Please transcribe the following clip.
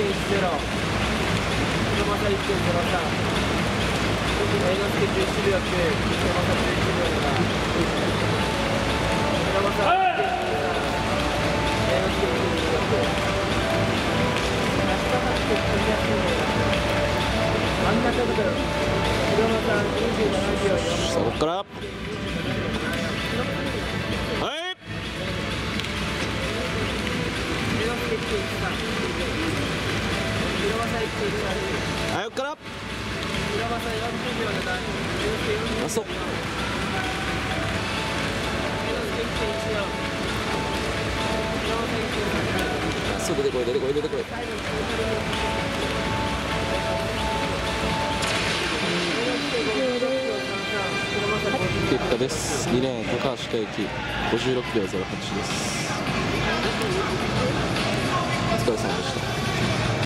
そこからはいはい、ここからあ、そうそう、出てこい出てこい出てこい。結果です。2レーン高橋大輝56秒08です。お疲れ様でした。